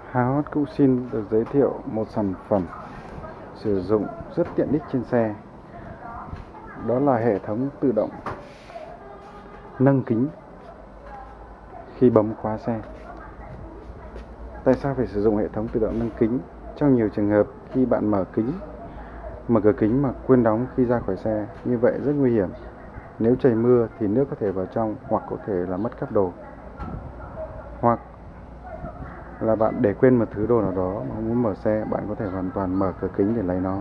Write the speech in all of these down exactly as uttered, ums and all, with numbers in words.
Háo cũng xin được giới thiệu một sản phẩm sử dụng rất tiện ích trên xe. Đó là hệ thống tự động nâng kính khi bấm khóa xe. Tại sao phải sử dụng hệ thống tự động nâng kính? Trong nhiều trường hợp khi bạn mở kính, mở cửa kính mà quên đóng khi ra khỏi xe, như vậy rất nguy hiểm. Nếu trời mưa thì nước có thể vào trong, hoặc có thể là mất cắp đồ, hoặc là bạn để quên một thứ đồ nào đó mà muốn mở xe, bạn có thể hoàn toàn mở cửa kính để lấy nó.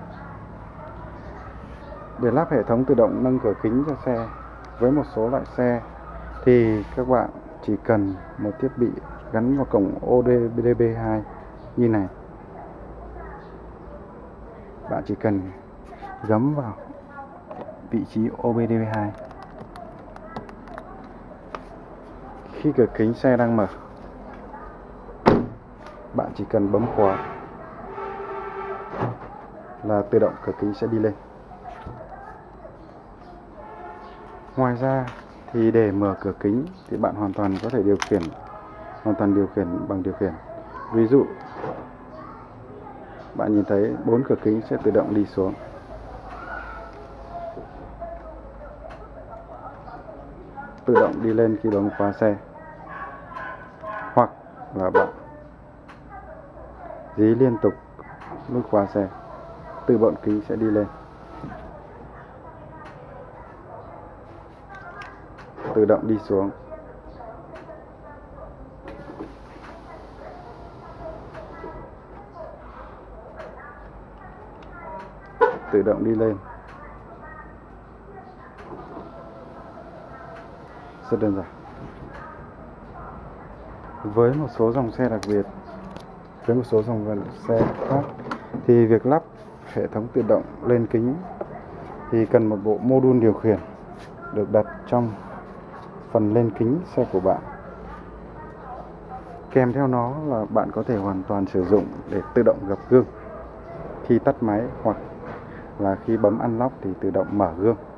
Để lắp hệ thống tự động nâng cửa kính cho xe với một số loại xe thì các bạn chỉ cần một thiết bị gắn vào cổng ô đê bê hai như này. Bạn chỉ cần gắm vào vị trí ô đê bê hai. Khi cửa kính xe đang mở, bạn chỉ cần bấm khóa là tự động cửa kính sẽ đi lên. Ngoài ra thì để mở cửa kính thì bạn hoàn toàn có thể điều khiển hoàn toàn điều khiển bằng điều khiển. Ví dụ bạn nhìn thấy bốn cửa kính sẽ tự động đi xuống. Tự động đi lên khi bấm khóa xe. Hoặc là bạn dí liên tục nút khóa xe, tự bọn kính sẽ đi lên. Tự động đi xuống. Tự động đi lên. Rất đơn giản. Với một số dòng xe đặc biệt, với một số dòng xe khác thì việc lắp hệ thống tự động lên kính thì cần một bộ mô đun điều khiển được đặt trong phần lên kính xe của bạn. Kèm theo nó là bạn có thể hoàn toàn sử dụng để tự động gập gương khi tắt máy, hoặc là khi bấm unlock thì tự động mở gương.